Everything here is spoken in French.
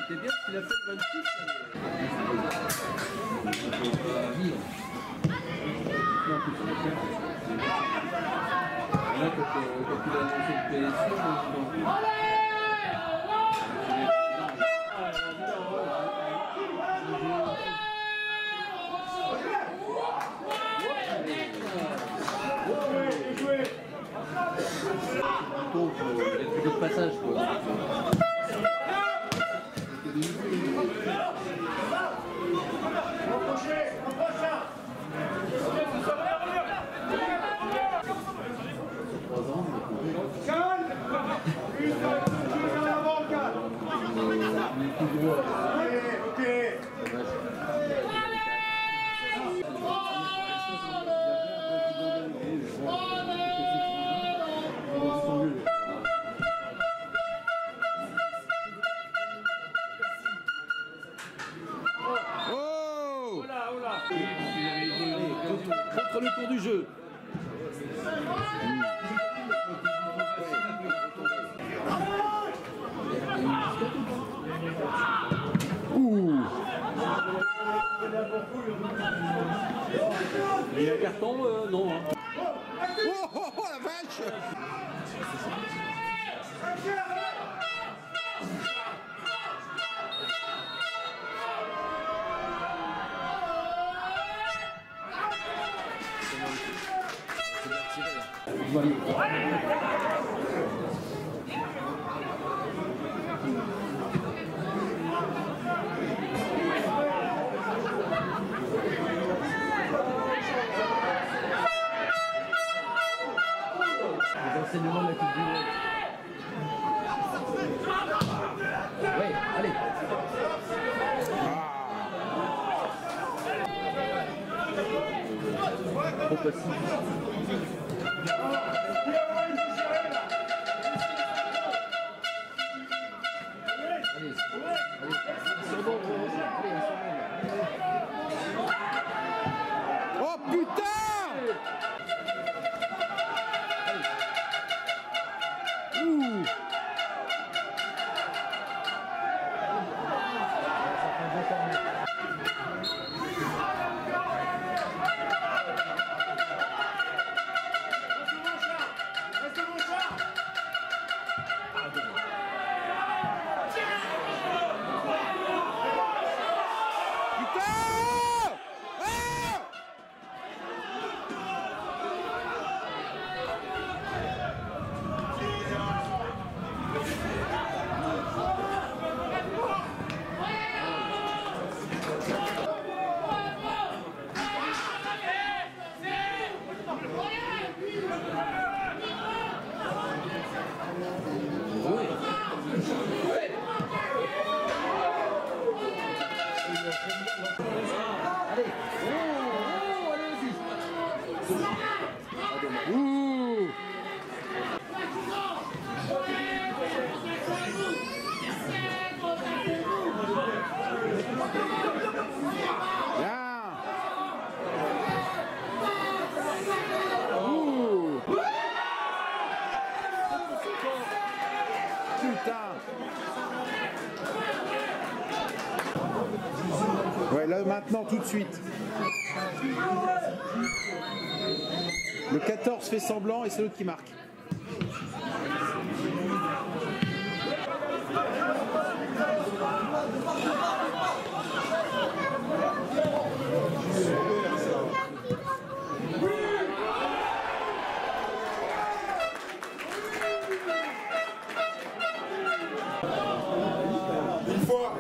c'était bien parce qu'il a fait le 26. Là, quand il a annoncé le PSC, il y a plus de passage quoi. Contre le cours du jeu. Il y a un carton, non. Hein. Oh la vache! Les enseignements de la Coupe du Monde. Oui, allez. Trop facile. Oh putain! Ouais, là maintenant tout de suite. Le 14 fait semblant et c'est l'autre qui marque. Une fois.